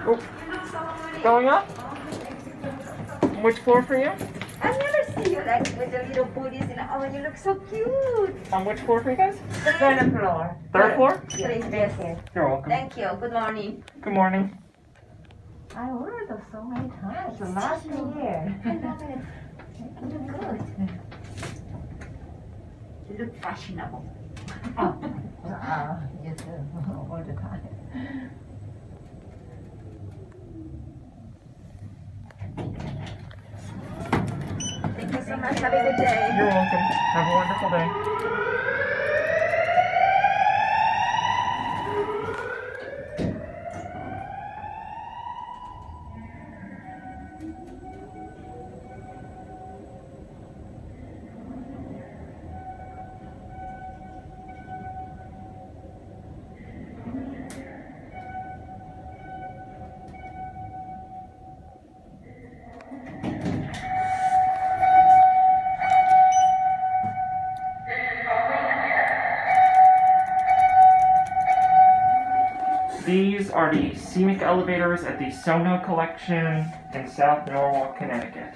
Oh, You look so good. going up? Which floor for you? I've never seen you like with the little booties and oh, you look so cute. On which floor for you guys? The third floor. Third floor? Please, yes. You're welcome. Thank you. Good morning. Good morning. I ordered those so many times. The last year. I love it. You look good. You look fashionable. Oh, you too, all the time. Thank you so much. Have a good day. You're welcome. Have a wonderful day. These are the scenic elevators at the Sono Collection in South Norwalk, Connecticut.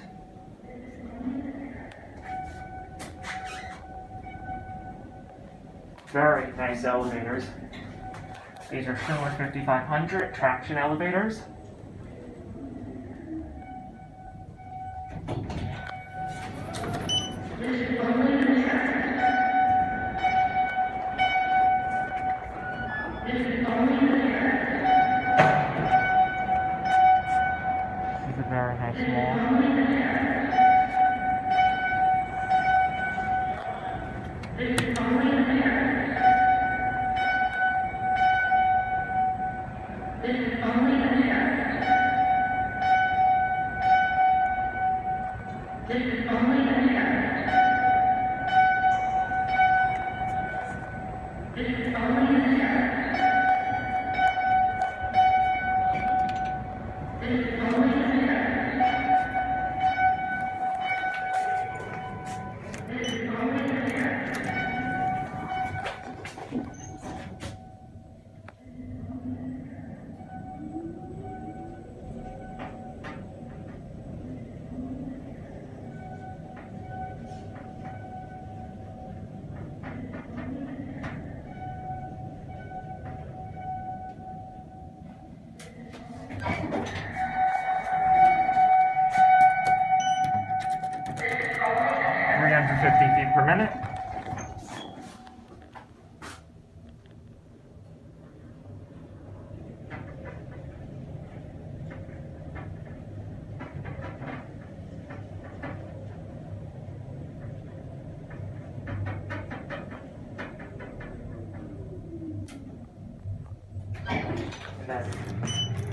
Very nice elevators. These are Schiller 5500 traction elevators. This is a very nice mall. $350 feet per minute. And then